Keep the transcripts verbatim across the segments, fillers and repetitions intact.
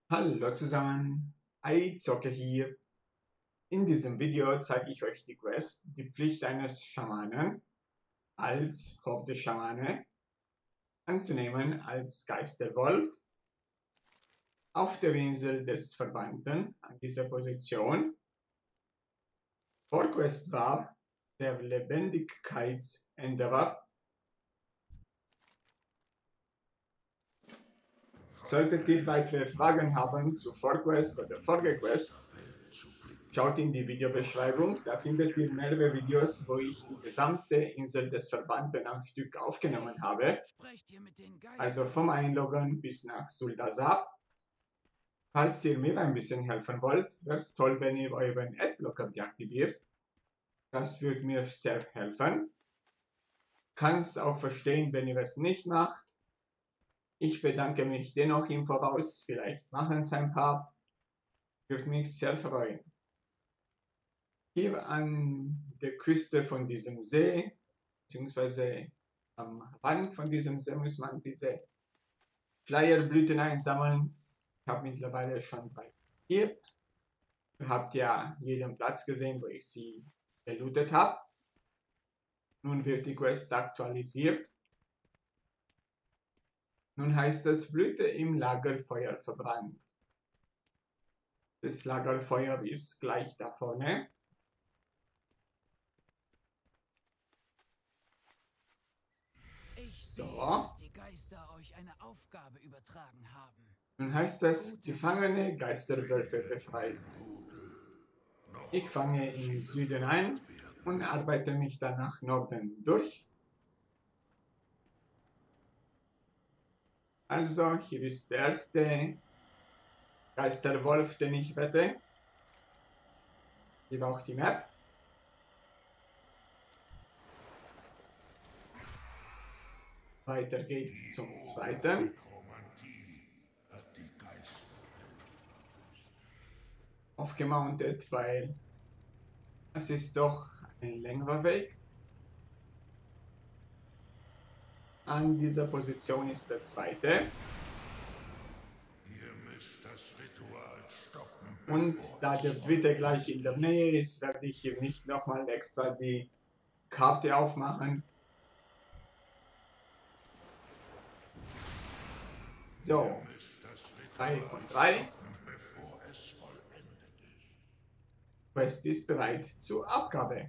Hallo zusammen, Aizocke hier. In diesem Video zeige ich euch die Quest, die Pflicht eines Schamanen als Hof der Schamane anzunehmen als Geisterwolf auf der Insel des Verbannten an dieser Position. Vorquest war der Lebendigkeitsendeavor. Solltet ihr weitere Fragen haben zu Vorquest oder Folgequest, schaut in die Videobeschreibung, da findet ihr mehrere Videos, wo ich die gesamte Insel des Verbannten am Stück aufgenommen habe. Also vom Einloggen bis nach Zuldasar. Falls ihr mir ein bisschen helfen wollt, wäre es toll, wenn ihr euren Adblocker deaktiviert. Das würde mir sehr helfen. Kann es auch verstehen, wenn ihr es nicht macht. Ich bedanke mich dennoch im Voraus, vielleicht machen es ein paar. Würde mich sehr freuen. Hier an der Küste von diesem See, beziehungsweise am Rand von diesem See, muss man diese Schleierblüten einsammeln. Ich habe mittlerweile schon drei hier. Ihr habt ja jeden Platz gesehen, wo ich sie gelootet habe. Nun wird die Quest aktualisiert. Nun heißt es, Blüte im Lagerfeuer verbrannt. Das Lagerfeuer ist gleich da vorne. So. Nun heißt es, gefangene Geisterwölfe befreit. Ich fange im Süden ein und arbeite mich dann nach Norden durch. Also, hier ist der erste Geisterwolf, den ich wette. Hier war auch die Map. Weiter geht's zum zweiten. Aufgemountet, weil es ist doch ein längerer Weg. An dieser Position ist der zweite. Und da der dritte gleich in der Nähe ist, werde ich hier nicht nochmal extra die Karte aufmachen. So, drei von drei. Quest ist bereit zur Abgabe.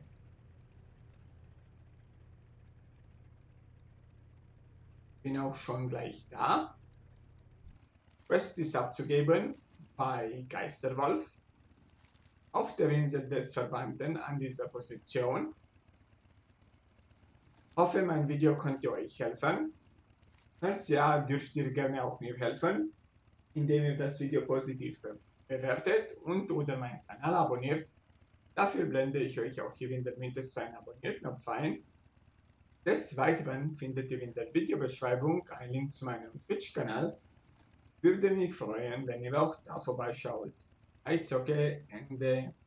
Bin auch schon gleich da. Quest ist abzugeben bei Geisterwolf auf der Insel des Verbannten an dieser Position. Hoffe, mein Video konnte euch helfen. Falls ja, dürft ihr gerne auch mir helfen, indem ihr das Video positiv bewertet und oder meinen Kanal abonniert. Dafür blende ich euch auch hier in der Mitte so einen Abonniert-Knopf ein. Des Weiteren findet ihr in der Videobeschreibung einen Link zu meinem Twitch-Kanal. Würde mich freuen, wenn ihr auch da vorbeischaut. Aizocke, Ende.